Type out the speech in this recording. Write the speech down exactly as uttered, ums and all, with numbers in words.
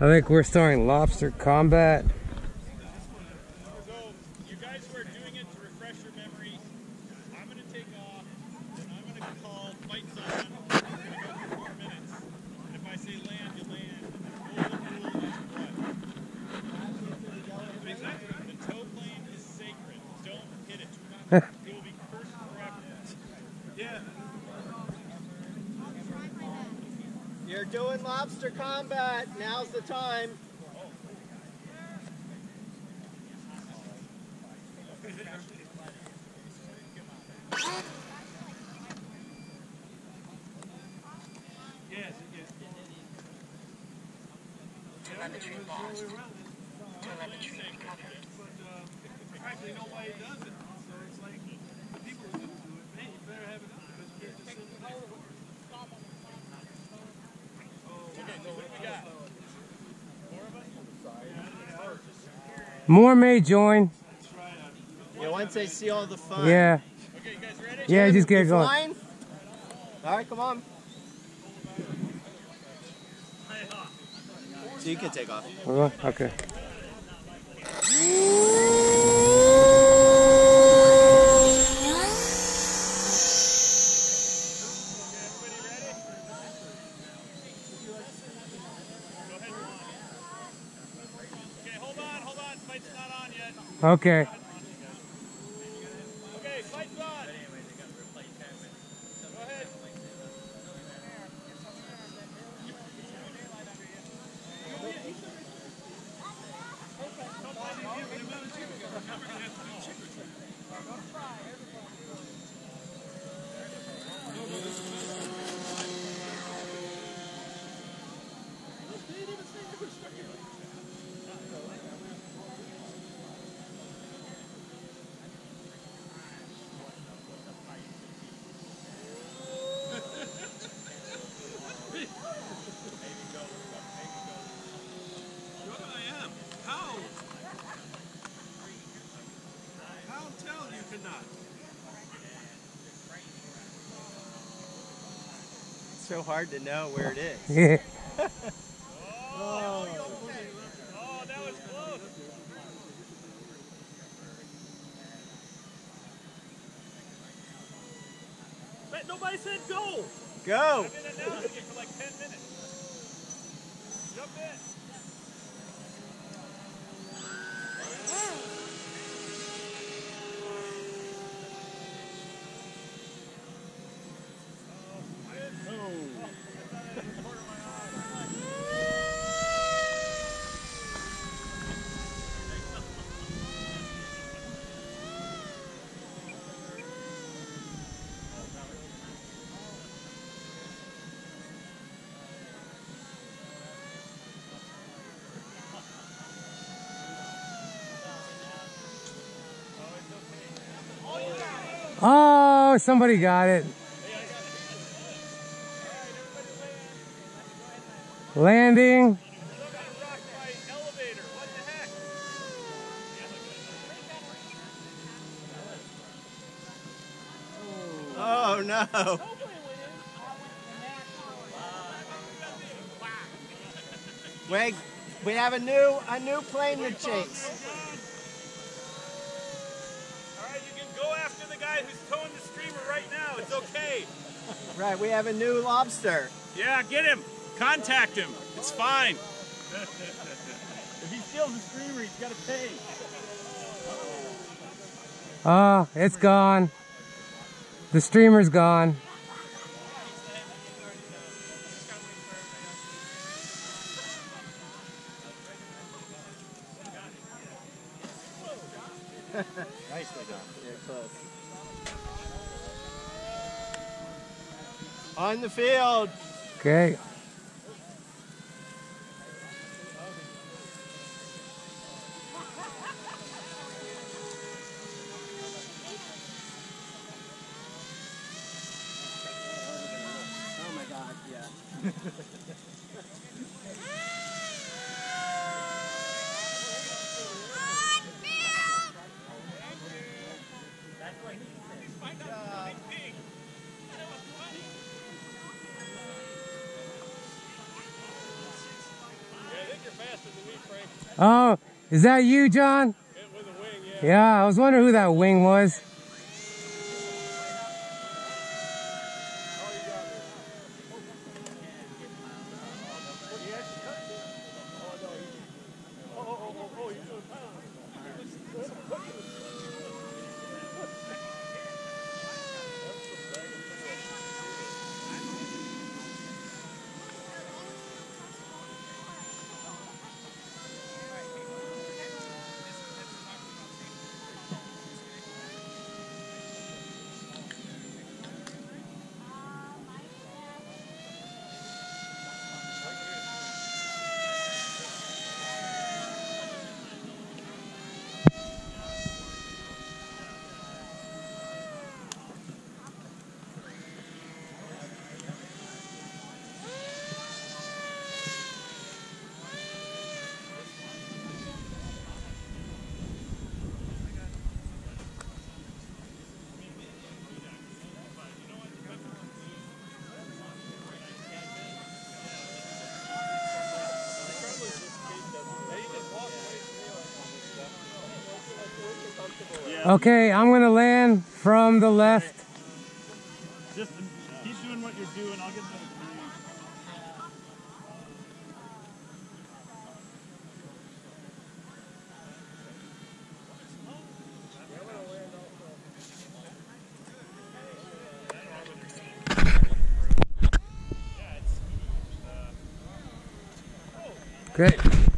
I think we're starting lobster combat. So, you guys who are doing it, to refresh your memory, I'm going to take off, and I'm going to call fights on. It's going to go for four minutes. And if I say land, you land. And then rule, rule is what? The tow plane is sacred. Don't hit it. It will be cursed forever. Yeah. You're doing lobster combat. Now's the time. Yes, yes. Telemetry lost. Telemetry recovered. But uh, frankly, know why he does it. So it's like, people who do it, hey, you better have it because you can't just sit in the next door. Okay, so what do we got? More of us? More may join. Yeah, once they see all the fun. Yeah. Okay, you guys ready? Yeah, Jim, just get you it going. flying? All right, come on. So you can take off. Oh, okay. Okay, hold on, hold on. Fight's not on yet. Okay. Okay, fight's on. Go ahead. Sure I am. How? How tell you cannot? It's so hard to know where it is. Yeah. Oh, oh, that was close. But nobody said go. Go. I've been announcing it for like ten minutes. Jump in. Oh, somebody got it. Landing. Oh no. Wait, we have a new a new plane to chase. All right, you can go after the guy who's towing the streamer right now. It's okay. Right, we have a new lobster. Yeah, get him. Contact him. It's fine. If he steals the streamer, he's got to pay. Oh, it's gone. The streamer's gone. Nicely done. Yeah, close. On the field. Okay. Oh my God, yeah. Oh, is that you, John? It was a wing, yeah. Yeah, I was wondering who that wing was. Okay, I'm gonna land from the left. Just keep doing what you're doing. I'll get the Great.